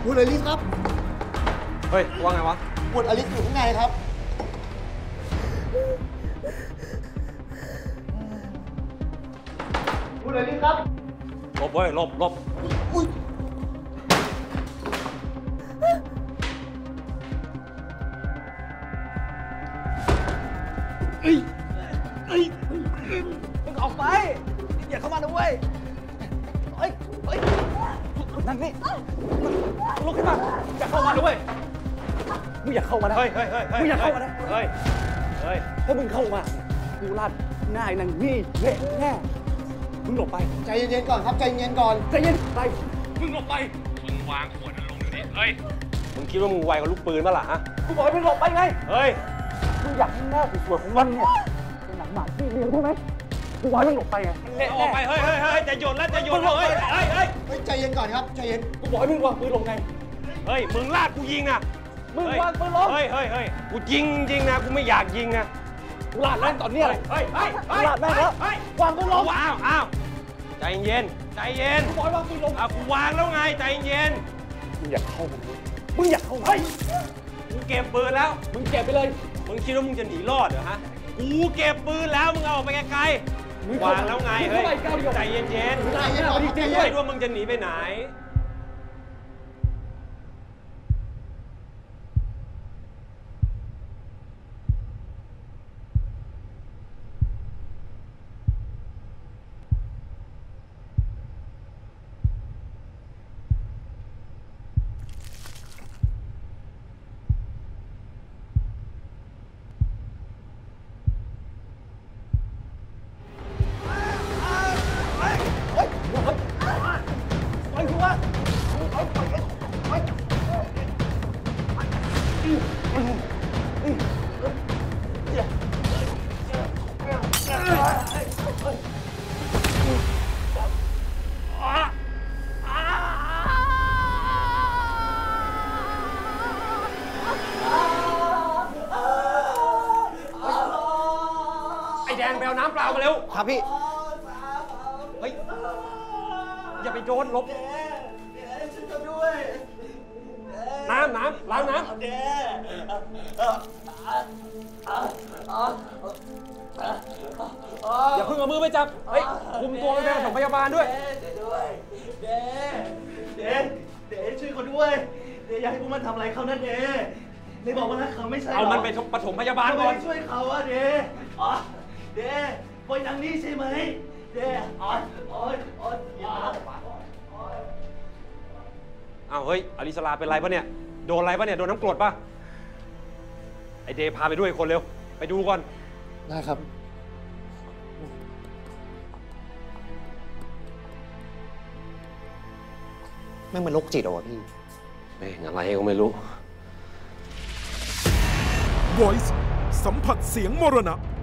คุณอลิสครับเฮ้ยว่าไงวะคุณอลิสอยู่ข้างในครับคุณอลิสครับหลบเว้ยหลบอุ้ยมึงออกไปอย่าเข้ามานะเว้ยเฮ้ยนั่นนี่ลุกขึ้นมาอย่าเข้ามาด้วยมึงอย่าเข้ามานะเฮ้ยมึงอย่าเข้ามานะเฮ้ยถ้ามึงเข้ามากูลาดหน้าไอ้นางนี่เละแน่มึงหลบไปใจเย็นๆก่อนครับใจเย็นก่อนใจเย็นไปมึงหลบไปมึงวางขวดนั้นลงดิเฮ้ยมึงคิดว่ามึงไวกับลูกปืนป่ะล่ะฮะกูบอกให้มึงหลบไปไงเฮ้ยมึงอยากให้หน้าสวยๆของมันเนี่ยเป็นหนังหมาที่เลี้ยงใช่ไหมกูบอกให้มึงหลบไปไงออกไปเฮ้ยจะหยุดแล้วจะหยุดเฮ้ยใจเย็นก่อนครับใจเย็นกูบอกให้มึงวางปืนลงไงเฮ้ยมึงลาดกูยิงนะมึงวางปืนลงเฮ้ยกูยิงนะกูไม่อยากยิงนะกูลาดแม่งตอนนี้เลยเฮ้ยลาดแม่งแล้ววางปืนลงอ้าวใจเย็นกูบอกให้วางปืนลงกูวางแล้วไงใจเย็นมึงอยากเข้ามามึงอยากเข้ามากูเก็บปืนแล้วมึงเก็บไปเลยมึงคิดว่ามึงจะหนีรอดเหรอฮะกูเก็บปืนแล้วมึงเอาออกไปไกลๆวางแล้วไงเฮ้ยใจเย็นไม่รู้ว่ามึงจะหนีไปไหนแดงไปเอาน้ำเปล่ามาเร็วครับพี่เฮ้ยอย่าไปโดนลบน้ำล้างน้ำอย่าเพิ่งเอามือไปจับเฮ้ยคุมตัวไปส่งพยาบาลด้วยเดช่วยเขาด้วยอย่าให้พวกมันทำอะไรเขานะเดบอกว่ารักเขาไม่ใช่เอามันไปปฐมพยาบาลก่อนช่วยเขาอะเดปล่อยนางนี่ใช่ไหมอ้าวเฮ้ยอลิสลาเป็นไรปะเนี่ยโดนอะไรปะเนี่ยโดนน้ำกรดปะไอเดพาไปด้วยคนเร็วไปดูก่อนได้ครับไม่มันโรคจิตหรอพี่อะไรก็ไม่รู้ Voice สัมผัสเสียงมรณะ